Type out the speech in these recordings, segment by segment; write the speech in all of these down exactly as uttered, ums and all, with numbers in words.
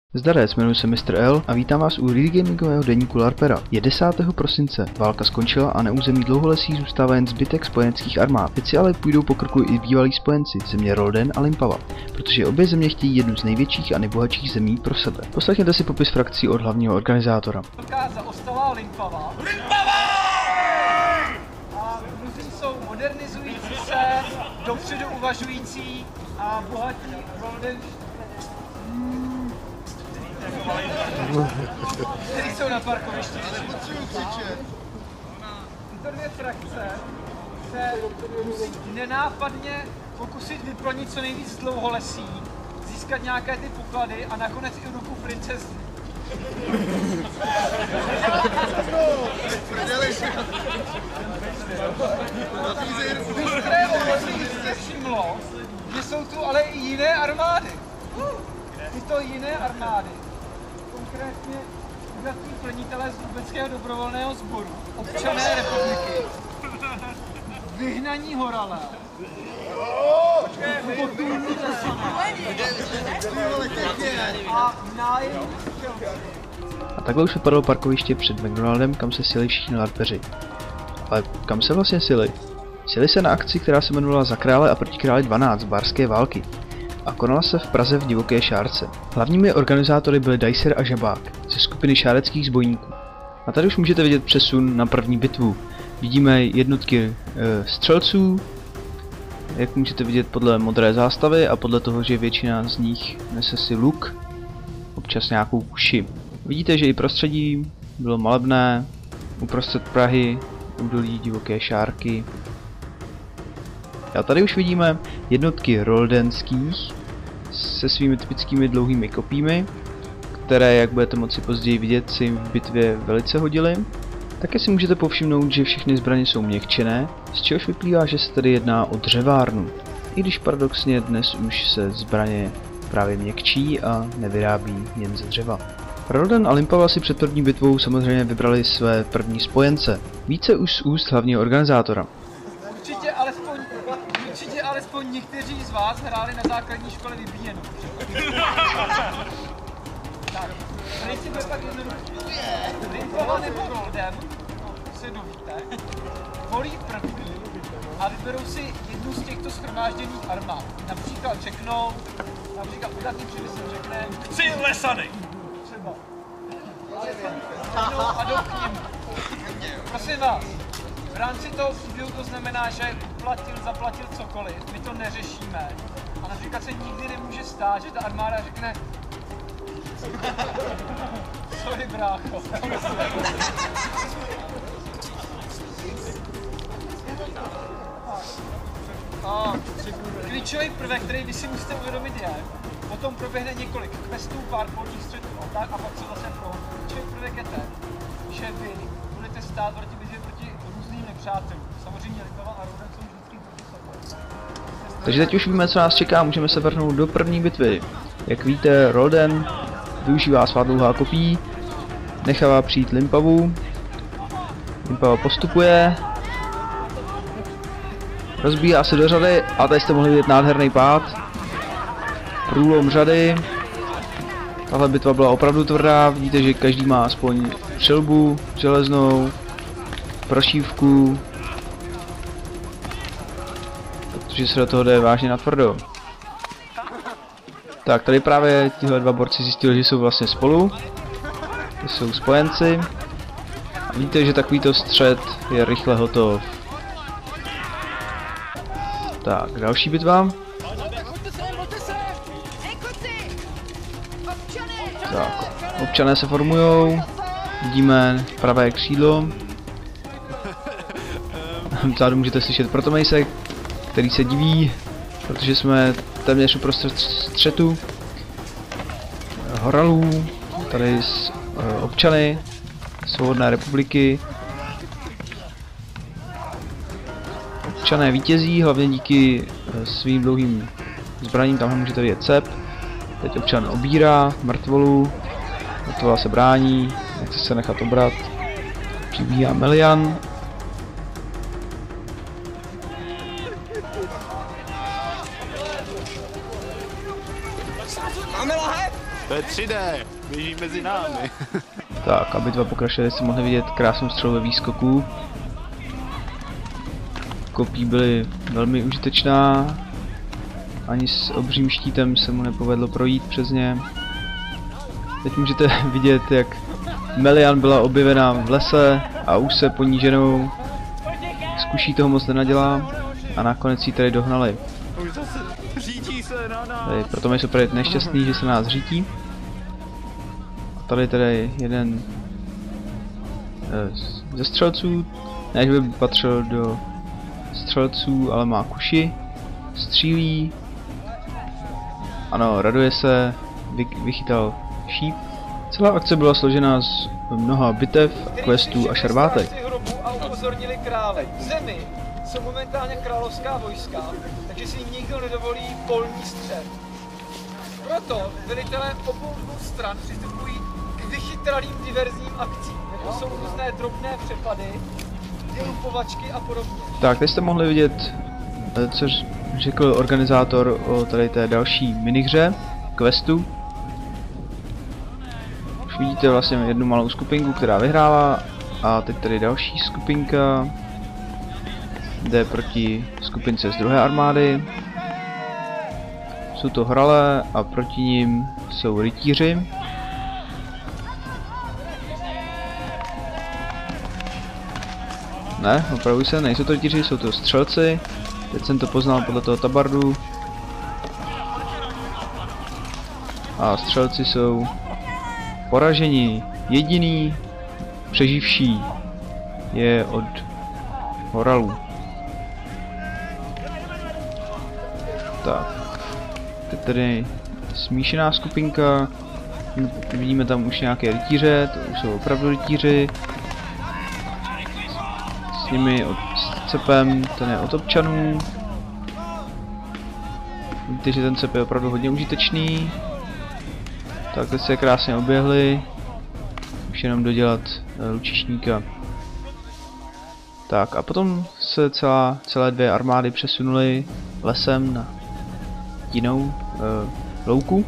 Zdarec, jmenuji se mistr L a vítám vás u Real Gamingového deníku LARPera. Je desátého prosince, válka skončila a na území dlouholesí zůstává jen zbytek spojeneckých armád. Teď si ale půjdou po krku i bývalí spojenci, země Rolden a Limpava, protože obě země chtějí jednu z největších a nejbohatších zemí pro sebe. Poslechněte si popis frakcí od hlavního organizátora. Velká zaostalá Limpava. Limpava! A druzí jsou modernizující se, dopředu uvažující a bohatí Rolden, který jsou na parkovišti. Tyto dvě frakce se musí nenápadně pokusit vyplnit co nejvíc dlouholesí, získat nějaké ty poklady a nakonec i ruku princezny. Bystré okolí jistě všimlo, že jsou tu ale i jiné armády. Tyto jiné armády, konkrétně úžasní plnitelé z Lubeckého dobrovolného sboru, občané republiky, vyhnaní horalé, a nájemní střelci. A takhle už vypadalo parkoviště před McDonaldem, kam se sjeli všichni larpeři. Ale kam se vlastně sjeli? Sjeli se na akci, která se jmenovala Za krále a proti králi dvanáct Barské války a konala se v Praze v Divoké Šárce. Hlavními organizátory byli Dicer a Žabák ze skupiny šáreckých zbojníků. A tady už můžete vidět přesun na první bitvu. Vidíme jednotky e, střelců, jak můžete vidět podle modré zástavy a podle toho, že většina z nich nese si luk, občas nějakou kuši. Vidíte, že i prostředí bylo malebné, uprostřed Prahy, údolí Divoké Šárky. A tady už vidíme jednotky roldenských se svými typickými dlouhými kopími, které, jak budete moci později vidět, si v bitvě velice hodily. Také si můžete povšimnout, že všechny zbraně jsou měkčené, z čehož vyplývá, že se tedy jedná o dřevárnu. I když paradoxně dnes už se zbraně právě měkčí a nevyrábí jen ze dřeva. Rolden a Limpava si před první bitvou samozřejmě vybrali své první spojence. Více už z úst hlavního organizátora. Určitě alespoň, určitě alespoň někteří z vás hráli na základní škole vybíjenou. Tak, nejsi bude tak jednoduchý. Limpava nebo Rolden, se dovíte, volí první a vyberou si jednu z těchto shromážděných armád. Například řeknou, například udatný přemysl řekne chci lesany! Třeba. A jdou k nim. Prosím vás, v rámci toho příběhu to znamená, že platil, zaplatil cokoliv, my to neřešíme. A například se nikdy nemůže stát, že ta armáda řekne sorry brácho. A klíčový prvek, který vy si musíte uvědomit, je, potom proběhne několik questů, pár polních střetů a pak se zase prohodí. Klíčový prvek je ten, že vy budete stát proti bitvě proti různým nepřátelům. Samozřejmě Limpava a Rolden jsou vždycky proti sobě. Takže teď už víme, co nás čeká, můžeme se vrhnout do první bitvy. Jak víte, Rolden využívá svá dlouhá kopí, nechává přijít Limpavu. Limpava postupuje, rozbíjá se do řady a tady jste mohli vidět nádherný pád. Průlom řady. Tahle bitva byla opravdu tvrdá, vidíte, že každý má aspoň přilbu železnou, prošívku, protože se do toho jde vážně natvrdo. Tak, tady právě tihle dva borci zjistili, že jsou vlastně spolu, že jsou spojenci. A vidíte, že takovýto střet je rychle hotov. Tak, další bitva. Tak, občané se formujou, vidíme pravé křídlo. Vzadu můžete slyšet protomejsek, který se diví, protože jsme téměř uprostřed střetu horalů, tady s uh, občany Svobodné republiky. Občané vítězí, hlavně díky uh, svým dlouhým zbraním, tam můžete vidět cep. Teď občan obírá mrtvolu, mrtvola se brání, nechce se nechat obrat. Přibíhá Melian. Máme lahev? je tři dé, běží mezi námi. Tak, a bitva pokračuje, jste mohli vidět krásnou střelu ve výskoku. Kopí byly velmi užitečná. Ani s obřím štítem se mu nepovedlo projít přes ně. Teď můžete vidět, jak Melian byla objevena v lese a už se poníženou z kuší toho moc nenadělá a nakonec ji tady dohnali. Už zase řítí se na nás. Tady, proto my jsme nešťastný, že se nás řítí. A tady tady jeden e, ze střelců, ne že by patřil do střelců, ale má kuši, střílí. Ano, raduje se, vy, vychytal šíp. Celá akce byla složena z mnoha bitev, questů a šarvátek. A upozornili krále. V zemi jsou momentálně královská vojska, takže si nikdo nedovolí polní střed. Proto velitelé obou dvou stran přistupují k vychytralým diverzním akcím, jako jsou různé drobné přepady, dělupovačky a podobně. Tak, teď jste mohli vidět, co řekl organizátor o tady té další minihře, questu. Už vidíte vlastně jednu malou skupinku, která vyhrála, a teď tady další skupinka jde proti skupince z druhé armády. Jsou to hralé a proti nim jsou rytíři. Ne, opravuji se, nejsou to rytíři, jsou to střelci. Teď jsem to poznal podle toho tabardu. A střelci jsou poraženi. Jediný přeživší je od horalů. Tak. Teď tady smíšená skupinka. Vidíme tam už nějaké rytíře, to už jsou opravdu rytíři. S nimi od s cepem, ten je od občanů. Vidíte, že ten cep je opravdu hodně užitečný. Tak teď se krásně oběhli. Už jenom dodělat uh, lučišníka. Tak a potom se celá, celé dvě armády přesunuly lesem na jinou uh, louku.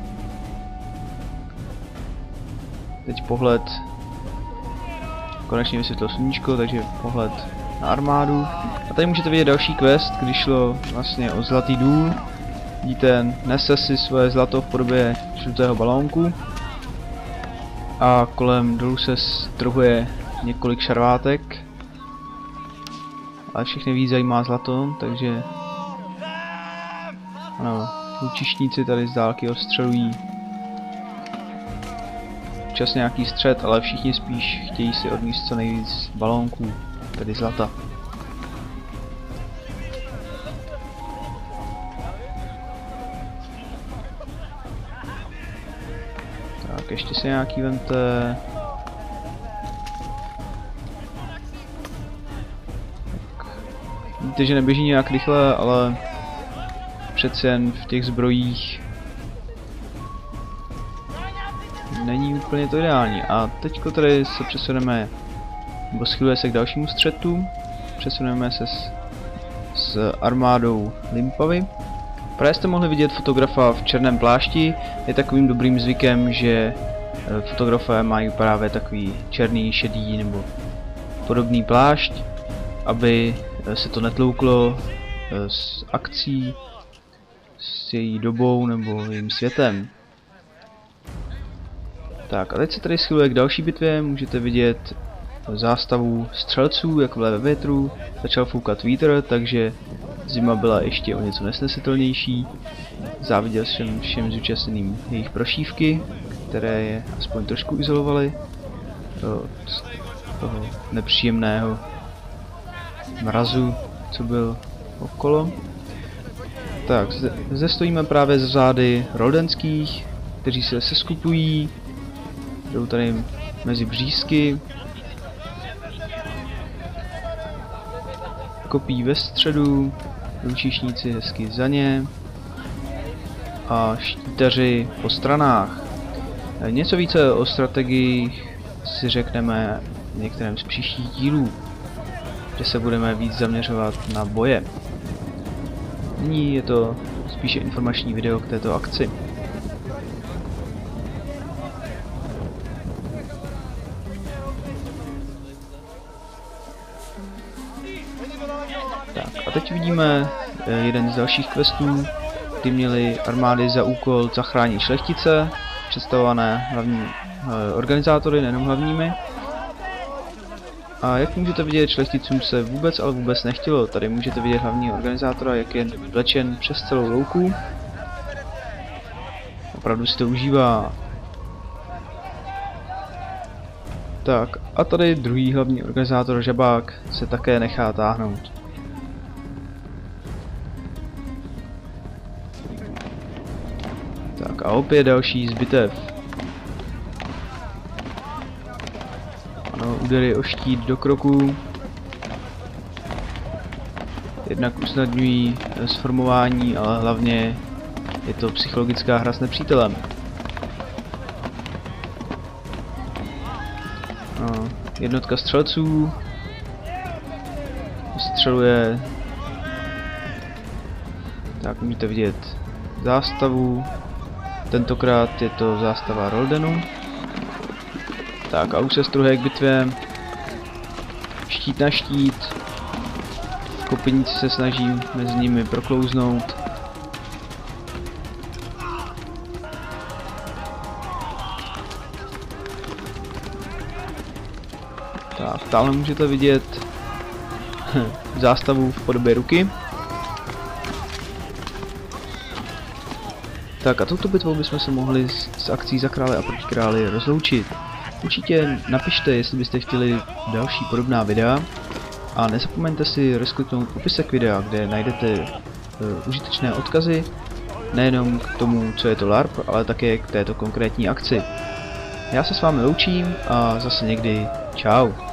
Teď pohled, konečně vysvětlil sluníčko, takže pohled na armádu. A tady můžete vidět další quest, když šlo vlastně o Zlatý důl. Vidíte, nese si svoje zlato v podobě žlutého balónku. A kolem dolů se strhuje několik šarvátek. Ale všechny víc zajímá zlato, takže ano, lučišníci tady z dálky ostřelují čas nějaký střed, ale všichni spíš chtějí si odníst co nejvíc balónků, tedy zlata. Tak ještě si nějaký vemte. Vidíte, že neběží nějak rychle, ale přece jen v těch zbrojích není úplně to ideální. A teďko tady se přesuneme, nebo schyluje se k dalšímu střetu. Přesuneme se s, s armádou Limpavy. Právě jste mohli vidět fotografa v černém plášti. Je takovým dobrým zvykem, že fotografové mají právě takový černý, šedý nebo podobný plášť, aby se to netlouklo s akcí, s její dobou nebo jejím světem. Tak a teď se tady schyluje k další bitvě, můžete vidět zástavu střelců, jak vleje ve větru, začal foukat vítr, takže zima byla ještě o něco nesnesitelnější. Záviděl jsem všem zúčastněným jejich prošívky, které je aspoň trošku izolovaly od toho nepříjemného mrazu, co byl okolo. Tak, zde, zde stojíme právě z řády roldenských, kteří se seskupují, jdou tady mezi břízky, kopí ve středu, lučišníci hezky za ně a štítaři po stranách. Něco více o strategii si řekneme v některém z příštích dílů, kde se budeme víc zaměřovat na boje. Nyní je to spíše informační video k této akci. teď vidíme jeden z dalších questů, kdy měly armády za úkol zachránit šlechtice, představované hlavní organizátory, nejenom hlavními. A jak můžete vidět, šlechticům se vůbec, ale vůbec nechtělo. Tady můžete vidět hlavního organizátora, jak je vlečen přes celou louku. Opravdu si to užívá. Tak, a tady druhý hlavní organizátor Žabák se také nechá táhnout. Tak a opět další z bitev. Ano, údery o štít do kroku. Jednak usnadňují sformování, ale hlavně je to psychologická hra s nepřítelem. No, jednotka střelců střeluje. Tak můžete vidět zástavu. Tentokrát je to zástava Roldenu. Tak a už se struhuje k bitvě. Štít na štít. Kopníci se snaží mezi nimi proklouznout. Tak, tamhle můžete vidět zástavu v podobě ruky. Tak a touto bitvou bychom se mohli s, s akcí Za krále a proti králi rozloučit. Určitě napište, jestli byste chtěli další podobná videa. A nezapomeňte si rozkliknout popisek videa, kde najdete uh, užitečné odkazy. Nejenom k tomu, co je to LARP, ale také k této konkrétní akci. Já se s vámi loučím a zase někdy čau.